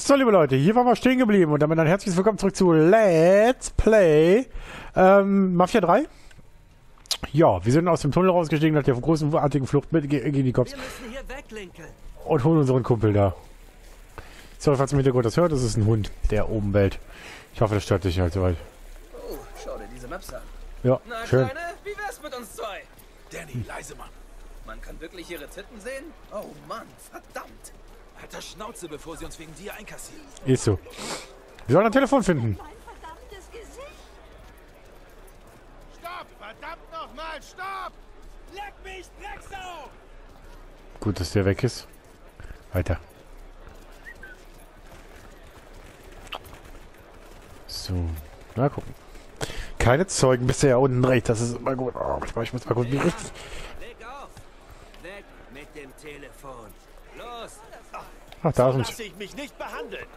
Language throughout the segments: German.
So, liebe Leute, hier waren wir stehen geblieben und damit ein herzliches Willkommen zurück zu Let's Play Mafia 3. Ja, wir sind aus dem Tunnel rausgestiegen nach der großen, artigen Flucht mit gegen die Cops. Wir müssen hier weg, Lincoln. Und holen unseren Kumpel da. Sorry, falls ihr im Hintergrund das hört, das ist ein Hund, der oben bellt. Ich hoffe, das stört dich nicht allzu weit. Oh, schau dir diese Maps an. Ja, Na, schön. Kleine, wie wär's mit uns zwei? Danny, leise, Mann. Man kann wirklich ihre Titten sehen? Oh Mann, verdammt. Halt das Schnauze, bevor sie uns wegen dir einkassieren. Ist so. Wir sollen ein Telefon finden. Mein verdammtes Gesicht! Stopp! Verdammt nochmal! Stopp! Leck mich, Drecksau! Gut, dass der weg ist. Weiter. So, na gucken. Keine Zeugen bisher unten rechts. Das ist immer gut. Oh, ich muss mal kurz wie richtig. Leg auf. Weg mit dem Telefon. Los. Ach, da So ist lasse ich mich nicht behandeln!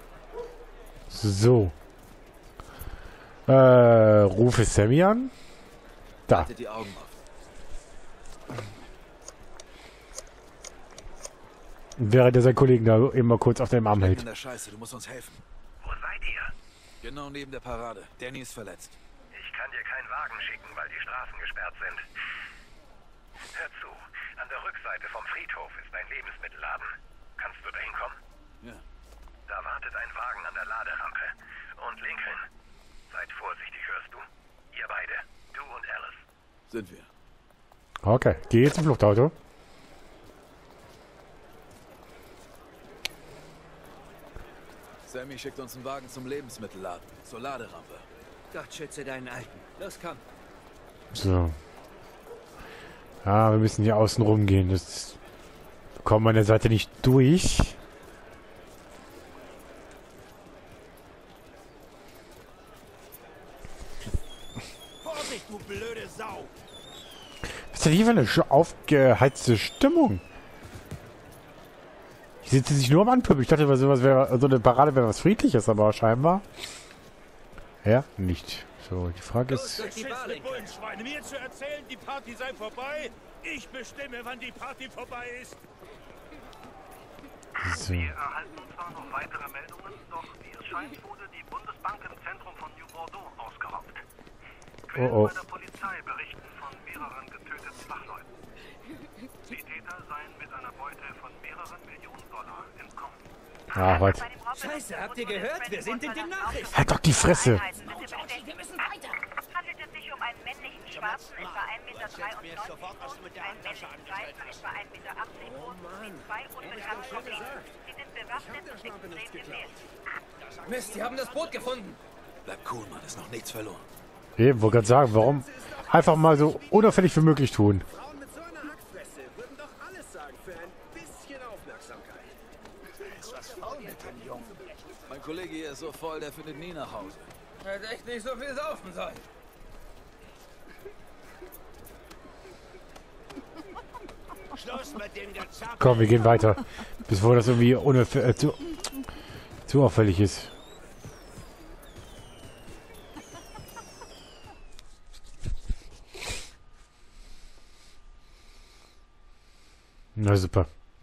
So. Rufe Sammy an. Da. Haltet die Augen auf. Während er seinen Kollegen da immer kurz auf dem Arm hält. In der Scheiße, du musst uns helfen. Wo seid ihr? Genau neben der Parade. Danny ist verletzt. Ich kann dir keinen Wagen schicken, weil die Straßen gesperrt sind. Hör zu, an der Rückseite vom Friedhof ist ein Lebensmittelladen. Kannst du da hinkommen? Ja. Da wartet ein Wagen an der Laderampe. Und Lincoln, seid vorsichtig, hörst du? Ihr beide, du und Alice. Sind wir. Okay, geh jetzt zum Fluchtauto. Sammy schickt uns einen Wagen zum Lebensmittelladen. Zur Laderampe. Gott schütze deinen Alten. Los, komm. So. Ah, wir müssen hier außen rumgehen. Das kommen wir an der Seite nicht durch. Vorsicht, du blöde Sau! Was ist denn hier für eine aufgeheizte Stimmung? Hier sind sie sich nur am Anpüppeln. Ich dachte, sowas wäre, so eine Parade wäre was Friedliches, aber scheinbar. Ja, nicht. So, die Frage Los, ist. durch die Bar, Beschissene Lincoln. Bullenschweine! Mir zu erzählen, die Party sei vorbei? Ich bestimme, wann die Party vorbei ist! So. Wir erhalten zwar noch weitere Meldungen, doch wie es scheint, wurde die Bundesbank im Zentrum von New Bordeaux ausgeraubt. Quellen Oh, oh. bei der Polizei berichten von mehreren getöteten Wachleuten. Die Täter seien mit einer Beute von mehreren Millionen Dollar entkommen. Ah, warte. Scheiße, habt ihr gehört? Wir sind in den Nachrichten. Halt doch die Fresse. Wir müssen weiter! Handelt es sich um einen männlichen Schwarzen, etwa 1,93 Meter groß, einen männlichen Weißen, etwa 1,80 Meter groß, sowie zwei unbekannte Kollegen. Sie sind bewaffnet und extrem gefährlich. Mist, die haben das Boot gefunden. Bleib cool, Mann. Ist noch nichts verloren. Eben, wollte gerade sagen, warum einfach mal so unauffällig wie möglich tun. Frauen mit so einer Hackfresse würden doch alles sagen für ein bisschen Aufmerksamkeit. Ist was faul mit dem Jungen? Mein Kollege hier ist so voll, der findet nie nach Hause. Hätte echt nicht so viel saufen sollen. Schluss mit dem Gezapper! Komm, wir gehen weiter. Bevor das irgendwie zu auffällig ist. Na super.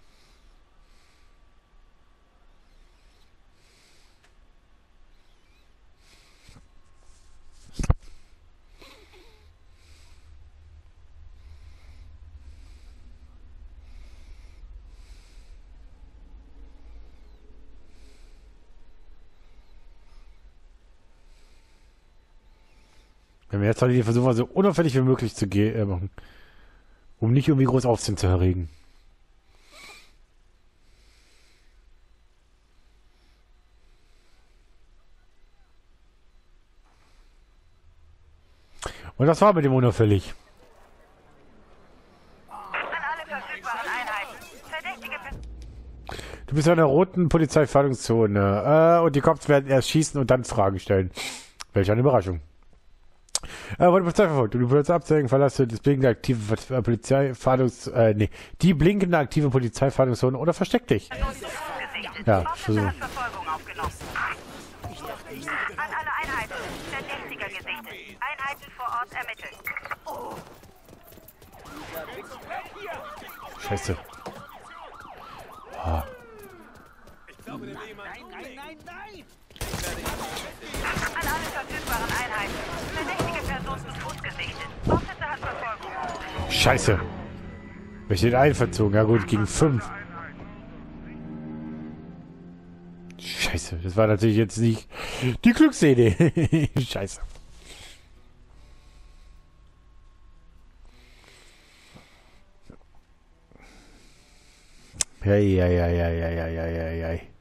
Wenn wir jetzt halt hier versuchen, so unauffällig wie möglich zu machen. Um nicht irgendwie groß Aufsehen zu erregen. Und das war mit dem unauffällig. An alle verfügbaren Einheiten. Verdächtige Du bist in einer roten Polizeifahndungszone. Und die Cops werden erst schießen und dann Fragen stellen. Welch eine Überraschung. Wurde Polizei verfolgt. Um die Polizei abzuhängen, verlasse das blinkende aktive die blinkende aktive Polizeifahndungszone oder versteck dich. Ja, versuch. Verfolgung aufgenommen. An alle Einheiten. Verdächtiger gesichtet. Einheiten vor Ort ermitteln. Scheiße. Ah. An alle verfügbaren Einheiten. Verdächtige Person zu Fuß gesichtet. Officer hat Verfolgung. Scheiße. Wir stehen einverzogen. Ja gut, gegen 5. Scheiße, das war natürlich jetzt nicht die Glücksidee. Scheiße. Ei.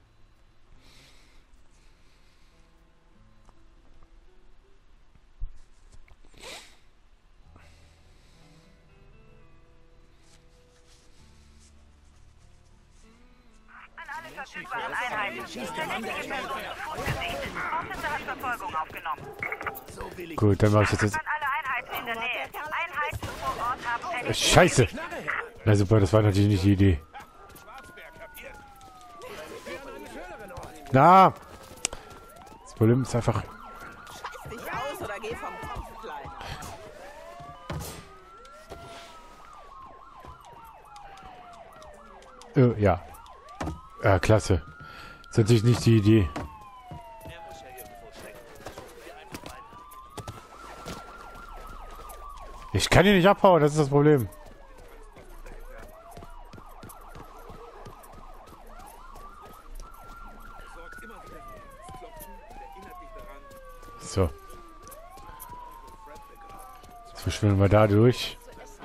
An alle verfügbaren Einheiten. Verdächtige Person zu Fuß gesichtet. Officer hat Verfolgung aufgenommen. Gut, dann mache ich das jetzt. An alle Einheiten in der Nähe. Einheiten vor Ort haben verdächtige. Scheiße. Na super, das war natürlich nicht die Idee. Na. Das Problem ist einfach. Dich aus oder geh vom Kopf, Kleiner. Ja. Ja, klasse. Das ist natürlich nicht die Idee. Ich kann hier nicht abhauen, das ist das Problem. So. Jetzt verschwinden wir da durch.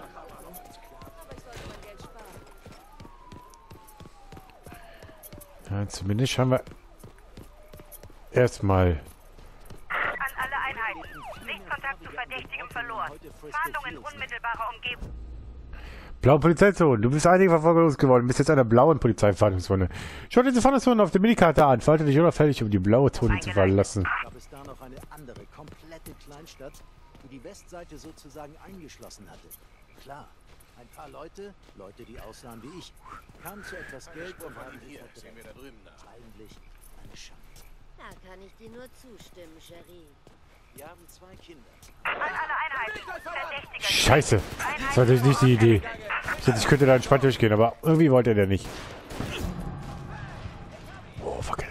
Ja, zumindest haben wir erstmal. An alle Einheiten. Sichtkontakt zu Verdächtigem verloren. Fahndung in unmittelbarer Umgebung. Blaue Polizeizone. Du bist einige Verfolger losgeworden. Bist jetzt an der blauen Polizeifahndungszone. Schau dir diese Fahndungszone auf der Minikarte an. Falte dich unauffällig, um die blaue Zone zu verlassen. Gab es da noch eine andere, komplette Kleinstadt, die die Westseite sozusagen eingeschlossen hatte. Klar, ein paar Leute, die aussahen wie ich, kamen zu etwas Geld und haben sich verdrängt. Eigentlich eine Schande. Da kann ich dir nur zustimmen, Cherie. Wir haben 2 Kinder. An alle Einheiten. Verdächtiger. Scheiße. Das war natürlich nicht die Idee. Ich könnte da entspannt durchgehen, aber irgendwie wollte er nicht. Oh, fuck.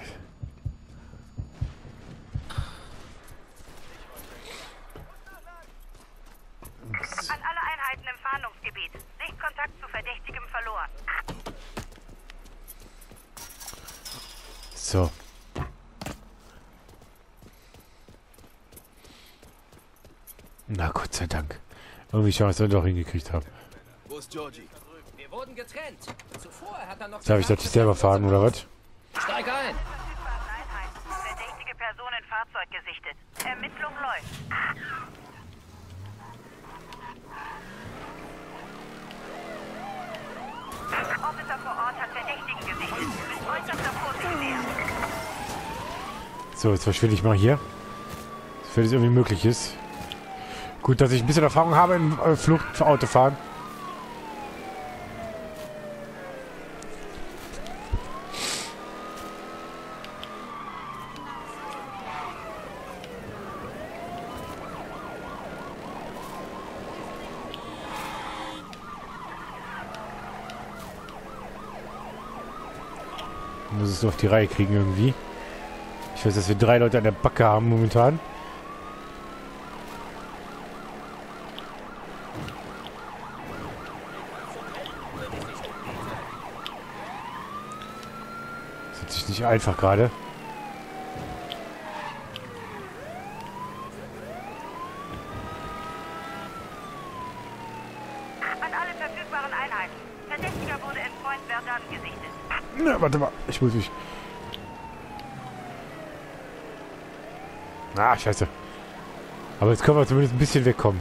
An alle Einheiten im Fahndungsgebiet. Sichtkontakt zu Verdächtigem verloren. So. Na, Gott sei Dank. Irgendwie schauen wir es dann doch hingekriegt haben. Wo ist Georgie? Wir wurden getrennt. Zuvor hat er noch... Darf ich das nicht selber fahren, oder was? Steig ein! Verdächtige Person in Fahrzeug gesichtet. Ermittlung läuft. Officer vor Ort hat Verdächtigen gesichtet. Mit äußerster Vorsicht näher. So, jetzt verschwinde ich mal hier. Sofern es irgendwie möglich ist. Gut, dass ich ein bisschen Erfahrung habe im Fluchtautofahren. Ich muss es so auf die Reihe kriegen irgendwie. Ich weiß, dass wir 3 Leute an der Backe haben momentan. Das ist nicht einfach gerade. An alle verfügbaren Einheiten. Verdächtiger wurde in Point Verdun gesichtet. Na, warte mal. Ich muss mich... Ah, scheiße. Aber jetzt können wir zumindest ein bisschen wegkommen.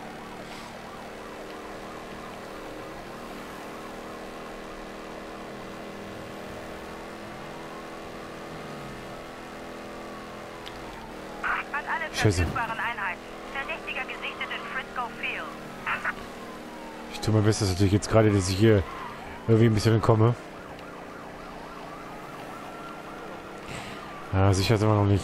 An alle Scheiße. verfügbaren Einheiten. Verdächtiger gesichtet in Frisco Field. Ich tue mein Bestes natürlich jetzt gerade, dass ich hier irgendwie ein bisschen entkomme. Ja, sicher sind wir noch nicht.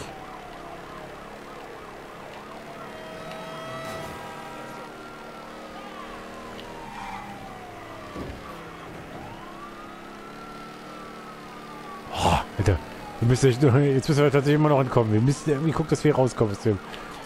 Oh, Alter. Jetzt müssen wir tatsächlich immer noch entkommen. Wir müssen irgendwie gucken, dass wir hier rauskommen aus dem.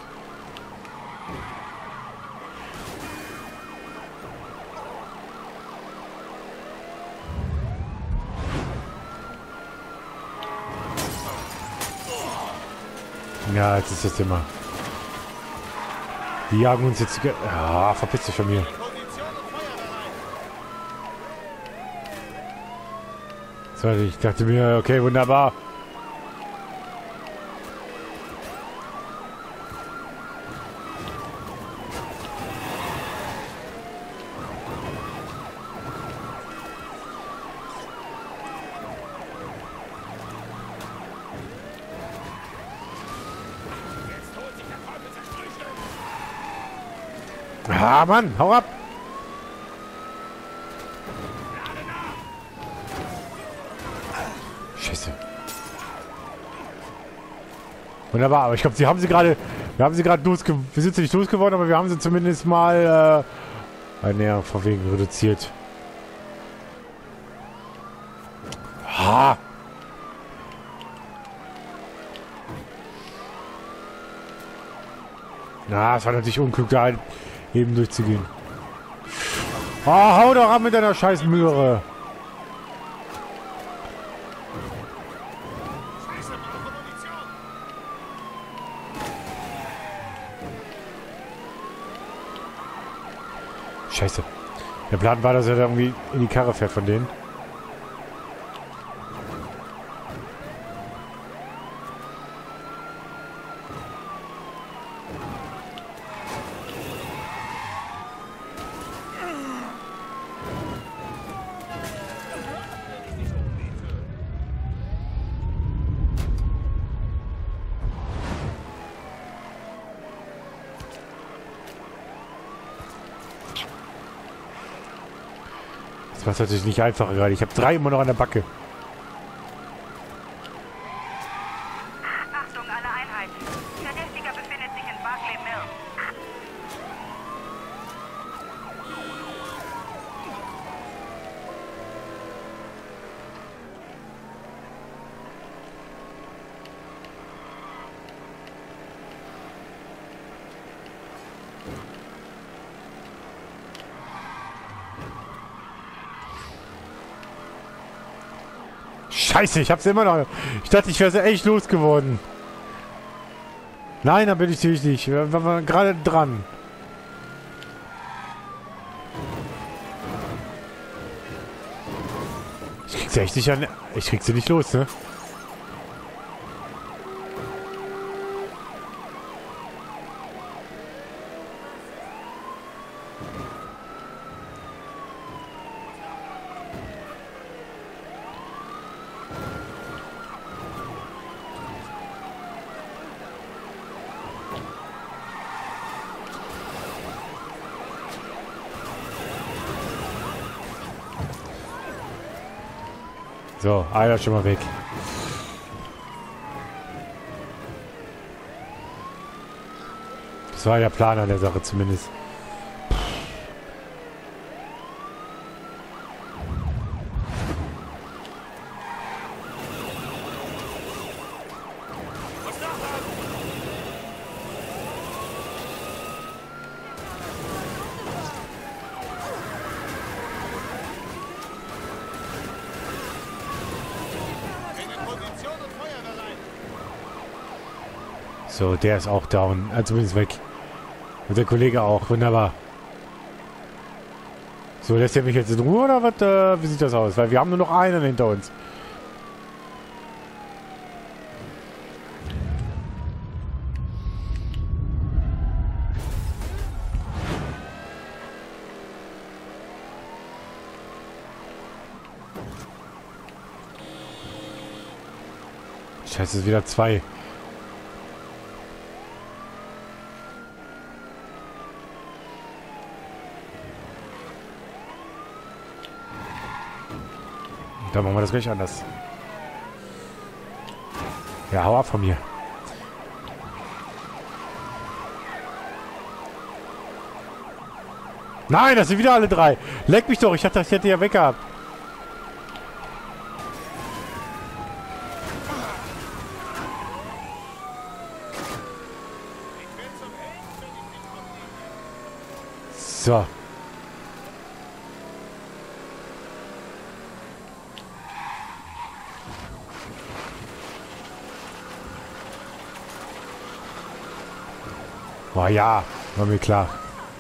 Ja, jetzt ist das Thema. Die jagen uns jetzt... Ja, verpiss dich von mir. So, ich dachte mir, okay, wunderbar. Ah, Mann, hau ab! Scheiße. Wunderbar, aber ich glaube, wir haben sie gerade losgeworden. Wir sind sie nicht losgeworden, aber wir haben sie zumindest mal näher von wegen reduziert. Ha! Na, es war natürlich unklug, da halt eben durchzugehen. Oh, hau doch ab mit deiner scheiß Möhre. Scheiße. Der Plan war, dass er da irgendwie in die Karre fährt von denen. Das macht natürlich nicht einfacher gerade. Ich habe 3 immer noch an der Backe. Achtung, alle Einheiten. Verdächtiger befindet sich in Barclay Mill. Scheiße, ich hab's immer noch. Ich dachte, ich wäre so echt losgeworden. Nein, da bin ich natürlich nicht. Wir waren gerade dran. Ich krieg sie echt nicht an. Ich krieg sie nicht los, ne? So, einer schon mal weg. Das war der Plan an der Sache zumindest. So, der ist auch down. Zumindest weg. Und der Kollege auch. Wunderbar. So, lässt er mich jetzt in Ruhe oder was? Wie sieht das aus? Weil wir haben nur noch einen hinter uns. Scheiße, es ist wieder 2. Dann machen wir das gleich anders. Ja, hau ab von mir. Nein, das sind wieder alle 3. Leck mich doch, ich dachte, ich hätte ja weg gehabt. So. Oh ja, war mir klar.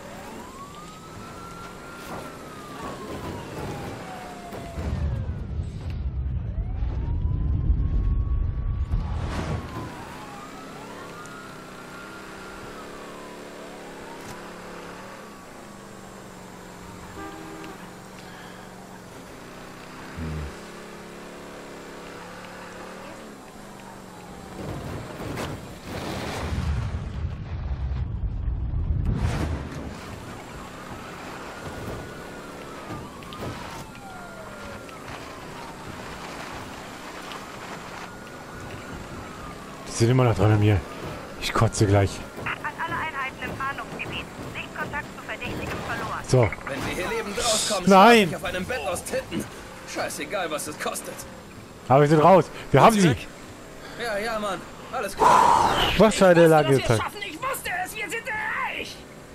Die sind immer noch dran an mir. Ich kotze gleich. An alle Einheiten im Fahndungsgebiet. Sichtkontakt zu Verdächtigem verloren. So. Wenn wir hier lebend rauskommen, Nein! schlaf ich auf einem Bett aus Titten. Scheißegal, was es kostet. Aber wir sind raus. Wir haben sie. Ja, ja, Mann. Alles klar. Was für eine lange Zeit. Ich wusste es, wir sind reich!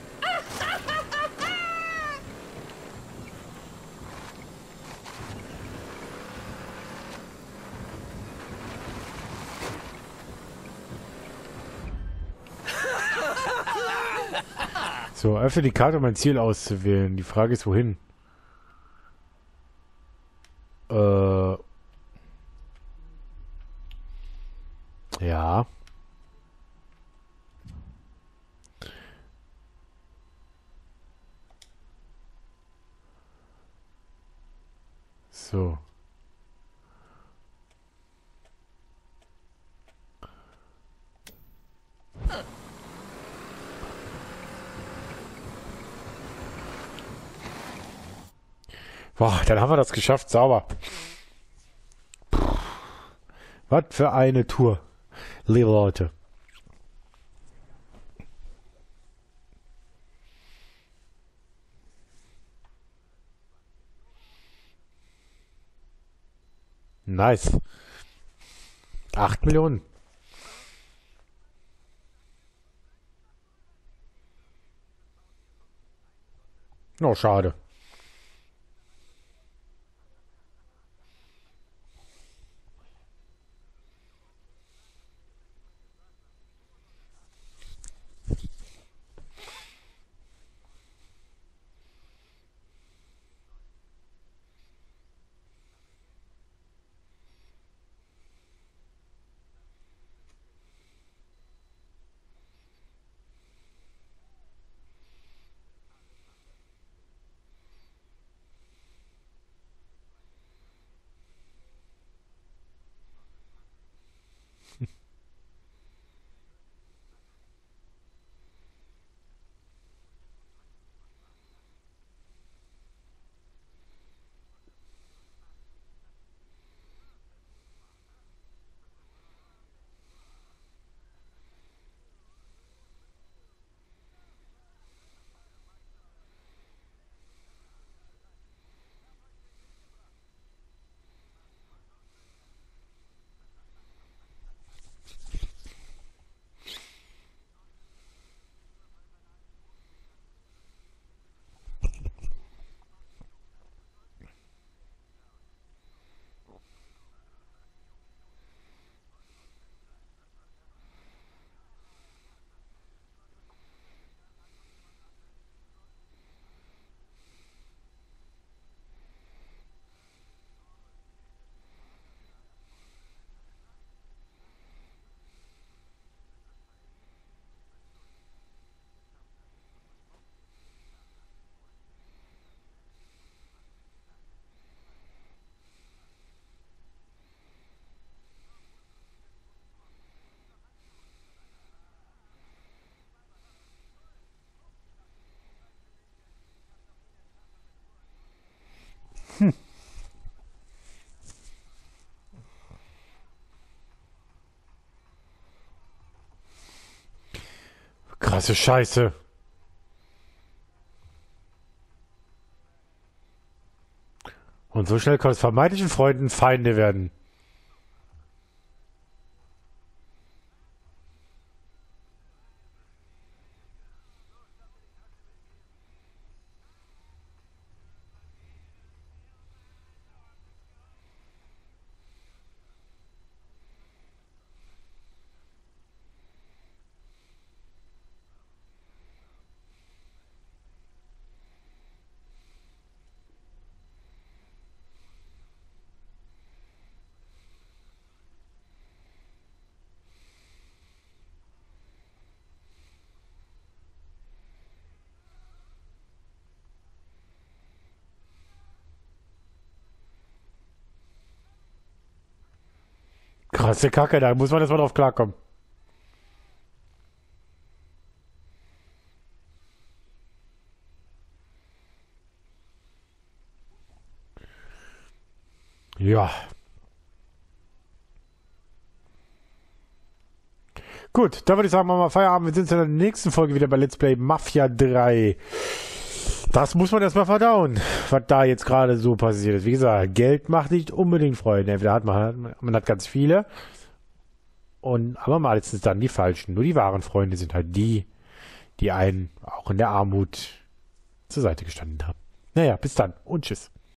So, öffne die Karte, um ein Ziel auszuwählen. Die Frage ist, wohin? Ja. So. Boah, dann haben wir das geschafft. Sauber. Was für eine Tour, liebe Leute. Nice. 8 Millionen. Oh, schade. Krasse Scheiße. Und so schnell kann es vermeintlichen Freunden Feinde werden. Krasse Kacke, da muss man erstmal drauf klarkommen. Ja. Gut, dann würde ich sagen, machen wir Feierabend. Wir sind in der nächsten Folge wieder bei Let's Play Mafia 3. Das muss man erstmal verdauen, was da jetzt gerade so passiert ist. Wie gesagt, Geld macht nicht unbedingt Freunde. Entweder hat man hat ganz viele, aber meistens dann die falschen. Nur die wahren Freunde sind halt die einen auch in der Armut zur Seite gestanden haben. Naja, bis dann und tschüss.